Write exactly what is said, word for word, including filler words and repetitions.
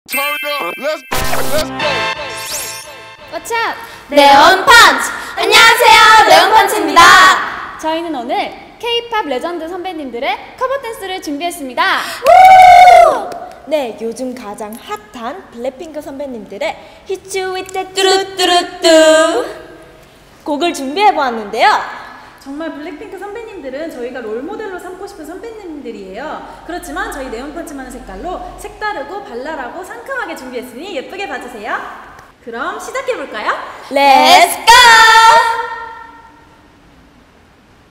What's up? 네온 펀치! 안녕하세요, 네온 펀치입니다. 저희는 오늘 K-팝 레전드 선배님들의 커버 댄스를 준비했습니다. 네, 요즘 가장 핫한 블랙핑크 선배님들의 Hit You With That 뚜루뚜루뚜 곡을 준비해보았는데요. 정말 블랙핑크 선배님들은 저희가 롤모델로 삼고 싶은 선배님들이에요. 그렇지만 저희 네온펀치만의 색깔로 색다르고 발랄하고 상큼하게 준비했으니 예쁘게 봐주세요. 그럼 시작해볼까요? Let's go!